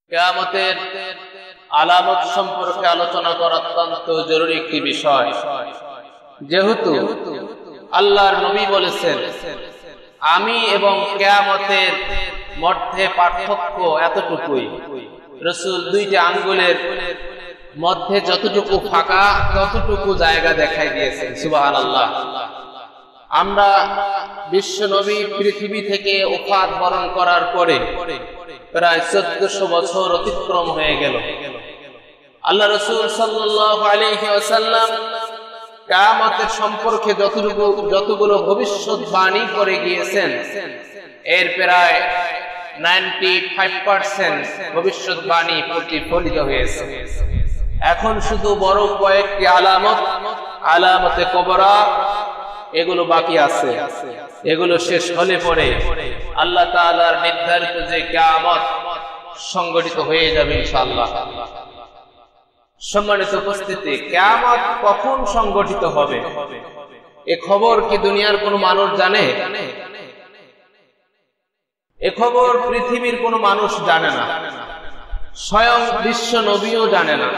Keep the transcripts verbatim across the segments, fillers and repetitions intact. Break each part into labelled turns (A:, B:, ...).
A: কিয়ামতের আলামত সম্পর্কে আলোচনা করা অত্যন্ত জরুরি একটি বিষয়। যেহেতু আল্লাহর নবী বলেছেন, আমি এবং কিয়ামতের মধ্যে পার্থক্য এতটুকুই, রাসূল দুইটা আঙ্গুলের মধ্যে যতটুকু ফাঁকা ততটুকু জায়গা দেখাই দিয়েছেন। সুবহানাল্লাহ। আমরা বিশ্ব নবী পৃথিবী থেকে ওফাত বরণ করার পরে প্রায় চোদ্দশো বছর অতিক্রম হয়ে গেল। আল্লাহ রাসূল সাল্লাল্লাহু আলাইহি ওয়াসাল্লাম কিয়ামতের সম্পর্কে যতটুকু যতগুলো ভবিষ্যৎবাণী করে গিয়েছেন, এর প্রায় পঁচানব্বই পার্সেন্ট ভবিষ্যৎবাণী প্রতিফলিত হয়েছে। এখন শুধু বড় কয়েকটি আলামত, আলামতে কুবরা, এগুলো বাকি আছে। এগুলো শেষ হলে পরে আল্লাহ তাআলার নির্ধারিত যে কিয়ামত সংগঠিত হয়ে যাবে ইনশাআল্লাহ। সম্মানিত উপস্থিতি, কিয়ামত কখন সংগঠিত হবে এ খবর কি দুনিয়ার কোনো মানুষ জানে? এ খবর পৃথিবীর কোনো মানুষ জানে না, স্বয়ং বিশ্ব নবীও জানে না।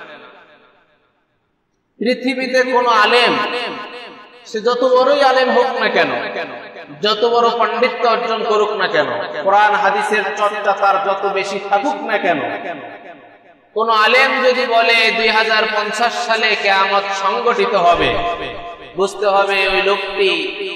A: পৃথিবীতে কোনো আলেম, সে যত বড়ই আলেম হোক না কেন, যত বড় পাণ্ডিত্য অর্জন করুক না কেন, কোরআন হাদিসের চর্চা তার যত বেশি থাকুক না কেন, কোন আলেম যদি বলে দুই হাজার পঞ্চাশ সালে কিয়ামত সংগঠিত হবে, বুঝতে হবে ওই লোকটি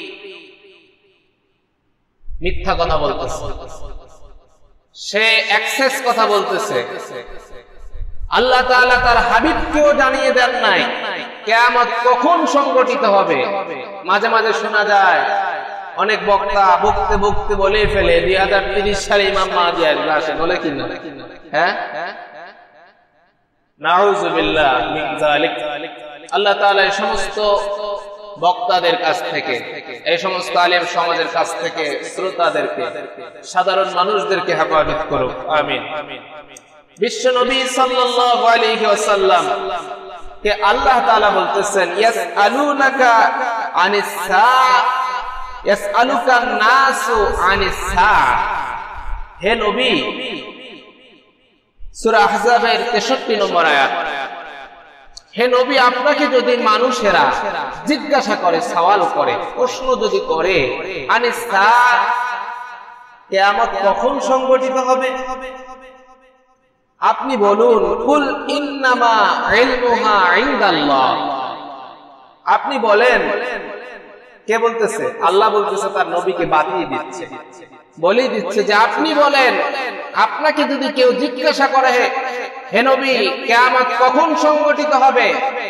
A: মিথ্যা কথা বলতেছে, সে এক্সেস কথা বলতেছে। আল্লাহ তাআলা তার হাবিবকেও জানিয়ে দেন নাই কিয়ামত কখন সংগঠিত হবে। মাঝে মাঝে শোনা যায় অনেক বক্তা বক্তে বক্তে বলে ফেলে দুই হাজার তিরিশ সালে ইমাম মাহদী আসবে, বলে কিনা? হ্যাঁ, নাউযুবিল্লাহ মিন যালিক। আল্লাহ তাআলা এই সমস্ত বক্তাদের কাছ থেকে, এই সমস্ত আলেম সমাজের কাছ থেকে শ্রোতাদেরকে, সাধারণ মানুষদেরকে হেফাজত করুক, আমিন। বিশ্ব নবী সাল্লাল্লাহু আলাইহি ওয়াসাল্লাম কে আল্লাহ তাআলা বলতেছেন, ইয়াসআলুনাকা আনিস সাআ ইয়াসআলুকান নাসু আনিস সাআ। হে নবী, সূরা আহজাবের তেষট্টি নম্বর আয়াত। হে নবী, আপনাকে যদি মানুষেরা জিজ্ঞাসা করে, সওয়াল করে, প্রশ্ন যদি করে, আনিস সাআ, কিয়ামত কখন সংগঠিত হবে, আপনি বলুন, কুল ইন্নামা ইলমুহা ইনদাল্লাহ। আপনি বলেন, কে বলতেছে? আল্লাহ বলতেছে, তার নবীকে বাতিয়ে দিচ্ছে, বলেই দিচ্ছে যে আপনি বলেন, আপনাকে যদি কেউ জিজ্ঞাসা করে, হে নবী, কিয়ামত কখন সংগঠিত হবে,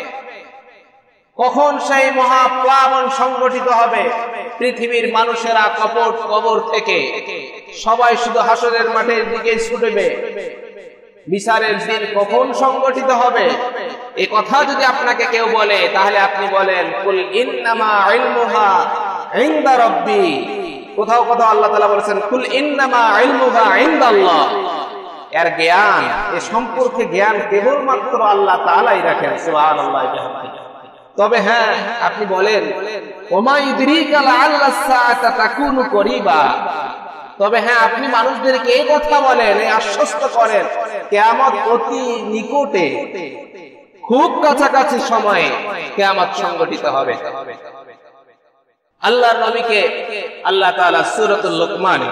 A: কখন সেই মহাপ্লাবন সংগঠিত হবে, পৃথিবীর মানুষেরা কপট কবর থেকে সবাই শুধু হাসরের মাঠের দিকে ছুটবে, বিচারের দিন কখন সংগঠিত হবে, এই কথা যদি আপনাকে কেউ বলে, তাহলে আপনি বলেন, কুল ইন্নামা ইলমুহা ইনদা রাব্বি। কোথাও কোথাও আল্লাহ তাআলা বলেছেন, কুল ইন্নামা ইলমুহা ইনদাল্লাহ। এর জ্ঞান, এ সম্পর্কে জ্ঞান কেবলমাত্র আল্লাহ তাআলাই রাখেন। সুবহানাল্লাহ। তবে হ্যাঁ, আপনি বলেন, ওমা ইউদরিকা লাআল্লাস সাআতা তাকুনু করিবা। তবে হ্যাঁ, আপনি মানুষদেরকে এই কথা বলেন, এই আশ্বস্ত করেন, কিয়ামত অতি নিকটে, খুব কাছাকাছি সময়ে কিয়ামত সংগঠিত হবে। আল্লাহর নবীকে আল্লাহ তাআলা সূরাতুল লুকমানে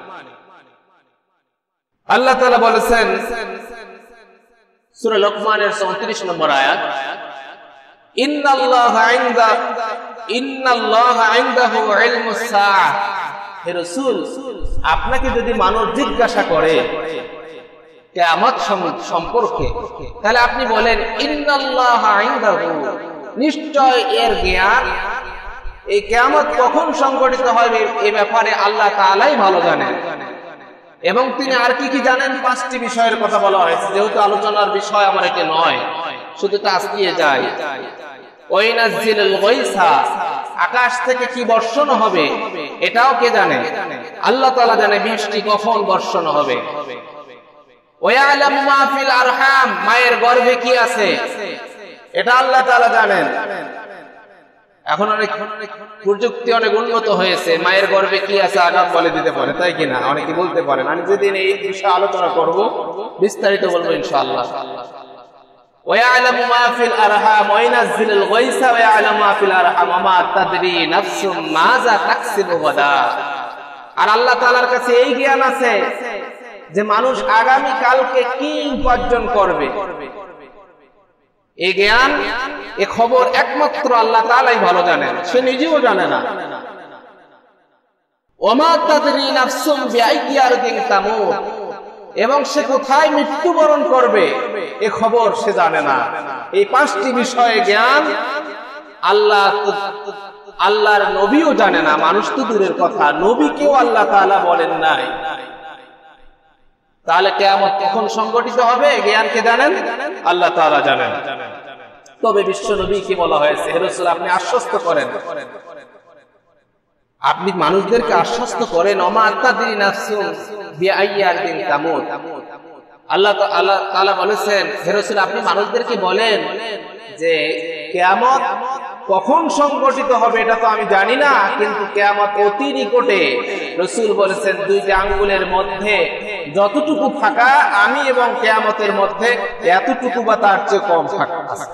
A: আল্লাহ তাআলা বলেছেন, সূরা লুকমানের চৌত্রিশ নম্বর আয়াত, ইন্নাল্লাহা ইনদা ইন্নাল্লাহা ইনদাহু ইলমুস সাআ। হে রাসূল, আপনাকে যদি মানুষ জিজ্ঞাসা করে কিয়ামত সম্পর্কে, তাহলে আপনি বলেন, ইন্নাল্লাহা ইনদাহু, নিশ্চয় এর জ্ঞান, এই কিয়ামত কখন সংগঠিত হবে এই ব্যাপারে আল্লাহ তাআলাই ভালো জানেন। এবং তিনি আর কি কি জানেন, পাঁচটি বিষয়ের কথা বলা হয়েছে। যেহেতু আলোচনার বিষয় আমার এটি নয়, শুধু তা আসিয়ে যায়। ওয়াইনাজ্জিলুল গায়সা, আকাশ থেকে কি বর্ষণ হবে এটাও কে জানে? আল্লাহ তাআলা জানে বৃষ্টি কখন বর্ষণ হবে। ওয়ায়ালামু মা ফিল আরহাম, মায়ের গর্ভে কি আছে এটা আল্লাহ তাআলা জানেন। এখন অনেক প্রযুক্তি অনেক উন্নত হয়েছে, মায়ের গর্ভে কি আছে আগাম বলে দিতে পারে, তাই কিনা? অনেকে বলতে পারেন। আমি যেদিন এই বিষয়ে আলোচনা করব, বিস্তারিত বলবো ইনশাআল্লাহ। ويعلم ما في الارحام وينزل الغيث ويعلم ما في الارحام وما تدري نفس ماذا تكسب غدا। আর আল্লাহ তাআলার কাছে এই জ্ঞান আছে যে মানুষ আগামী কালকে কি উপার্জন করবে। এই জ্ঞান, এই খবর একমাত্র আল্লাহ তাআলাই ভালো জানেন, সে নিজেও জানে না। ওমা তাদরি নাফসুম বিআইয়ি আরদিন তামুত, এবং সে কোথায় মৃত্যুবরণ করবে এ খবর সে জানে না। এই পাঁচটি বিষয়ে জ্ঞান আল্লাহ আল্লাহর নবীও জানে না, মানুষ তো দূরের কথা, নবীকেও আল্লাহ তাআলা বলেন নাই। তাহলে কিয়ামত কখন সংঘটিত হবে জ্ঞান কে জানেন? আল্লাহ তাআলা জানেন। তবে বিশ্ব নবীকে বলা হয়েছে, হে রাসূল আপনি আশ্বস্ত করেন, আপনি মানুষদেরকে আশ্বস্ত করেন, ওমা তাদরি নাফসুন বিআইয়ি আরদিন তামুত। আল্লাহ আল্লাহ তাআলা বলেছেন, হে রাসূল আপনি মানুষদেরকে বলেন যে কিয়ামত কখন সংঘটিত হবে এটা তো আমি জানি না, কিন্তু কিয়ামত অতি নিকটে। রাসূল বলেছেন দুইটা আঙ্গুলের মধ্যে যতটুকু ফাঁকা আমি এবং কিয়ামতের মধ্যে এতটুকু বা তার চেয়ে কম ফাঁকা আছে।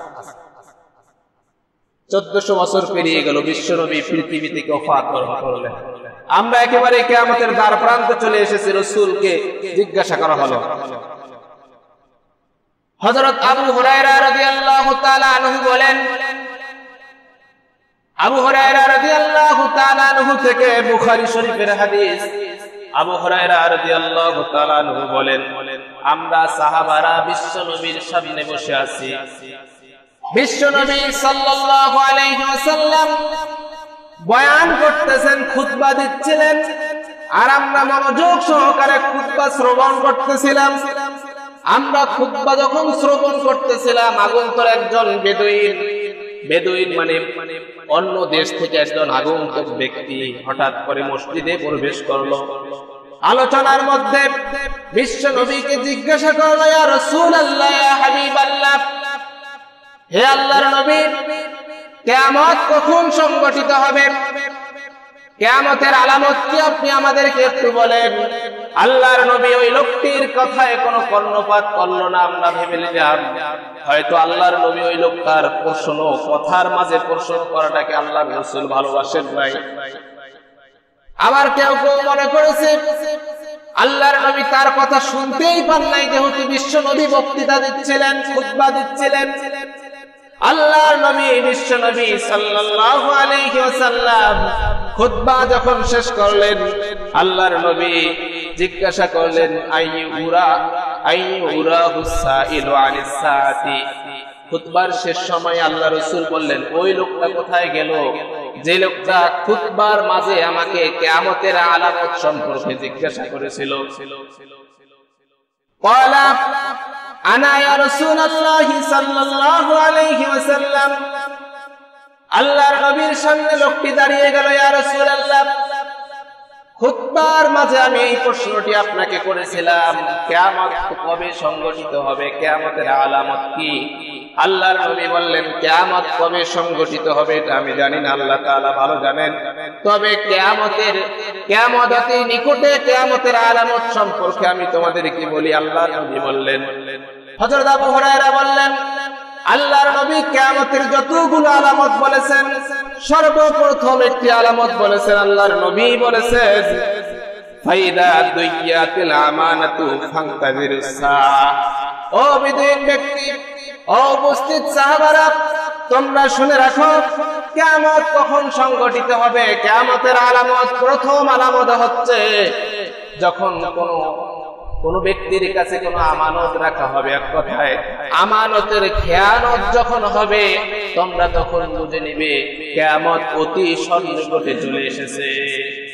A: চোদ্দশো বছর পেরিয়ে গেল, বিশ্বনবী পৃথিবী থেকে ওফাত বরণ করলেন। আমরা একেবারে কিয়ামতের দ্বার প্রান্তে চলে এসেছি। রাসূলকে জিজ্ঞাসা করা হলো। হযরত আবু হুরায়রা রাদিয়াল্লাহু তাআলা আনহু বলেন, আবু হুরায়রা রাদিয়াল্লাহু তাআলা আনহু থেকে বুখারী শরীফের হাদিস। আবু হুরায়রা রাদিয়াল্লাহু তাআলা আনহু বলেন, আমরা সাহাবারা বিশ্বনবীর সামনে বসে আছি। বিশ্বনবী সাল্লাল্লাহু আলাইহি ওয়াসাল্লাম বয়ান করতেছেন, খুতবা দিচ্ছিলেন, আর আমরা মনোযোগ সহকারে খুতবা শ্রবণ করতেছিলাম। আমরা খুতবা যখন শ্রবণ করতেছিলাম, আগন্তুক একজন বেদুইন, বেদুইন মানে অন্য দেশ থেকে একজন আগন্তুক ব্যক্তি হঠাৎ করে মসজিদে প্রবেশ করলো। আলোচনার মধ্যে বিশ্ব নবীকে জিজ্ঞাসা করলো, ইয়া রাসূলুল্লাহ, ইয়া হাবিবাল্লাহ, হে আল্লাহর নবী, কিয়ামত কখন সংঘটিত হবে? কিয়ামতের আলামত কি আপনি আমাদেরকে একটু বলেন। আল্লাহর নবী ওই লোকটির কথায় কোনো কর্ণপাত করলো না। আমরা ভেবে নিলাম হয়তো আল্লাহর নবী ওই লোকটার প্রশ্ন, কথার মাঝে প্রশ্ন করাটাকে আল্লাহর রাসূল ভালোবাসেন নাই। আবার কেউ কেউ মনে করেছে আল্লাহর নবী তার কথা শুনতেই পান নাই, যেহেতু বিশ্ব নবী বক্তৃতা দিচ্ছিলেন, খুতবা দিচ্ছিলেন। আল্লাহর নবী বিশ্ব নবী সাল্লাল্লাহু আলাইহি ওয়াসাল্লাম খুতবা যখন শেষ করলেন, আল্লাহর নবী জিজ্ঞাসা করলেন, আইয়ুরা আইয়ুরা হুসাইলু আনিস সাআতি। খুতবার শেষ সময় আল্লাহ রাসূল বললেন, ওই লোকটা কোথায় গেল যে লোকটা খুতবার মাঝে আমাকে কিয়ামতের আলামত সম্পর্কে জিজ্ঞাসা করেছিল? ক্বালা আনা ইয়া রাসূলুল্লাহ সাল্লাল্লাহু আলাইহি ওয়াসাল্লাম। আল্লাহর নবীর সামনে লোকটি দাঁড়িয়ে গেল, ইয়া রাসূলুল্লাহ, খুতবার মাঝে আমি এই প্রশ্নটি আপনাকে করেছিলাম, কিয়ামত কবে সংঘটিত হবে, কিয়ামতের আলামত কি? আল্লাহর নবী বললেন, কিয়ামত কবে সংঘটিত হবে এটা আমি জানি না, আল্লাহ তাআলা ভালো জানেন। তবে কিয়ামতের কিয়ামত অতি নিকটে, কিয়ামতের আলামত সম্পর্কে আমি তোমাদেরকে বলি। আল্লাহর নবী বললেন, হযরত আবু হুরায়রা বললেন, আল্লাহর নবী কিয়ামতের যতগুলো আলামত বলেছেন, সর্বপ্রথম একটি আলামত বলেছেন, আল্লাহর নবী বলেছেন, ফাইদা দুইয়াতিল আমানাতু ফান্তাজিরুস সাআ। ও বিদীন ব্যক্তি, ও উপস্থিত সাহাবারা, তোমরা শুনে রাখো, কিয়ামত কখন সংঘটিত হবে। কিয়ামতের আলামত, প্রথম আলামত হচ্ছে যখন কোন কোন ব্যক্তির কাছে কোন আমানত রাখা হবে, এক কথায় আমানতের খেয়ানত যখন হবে, তোমরা তখন বুঝে নিবে কিয়ামত অতি সন্নিকটে চলে এসেছে।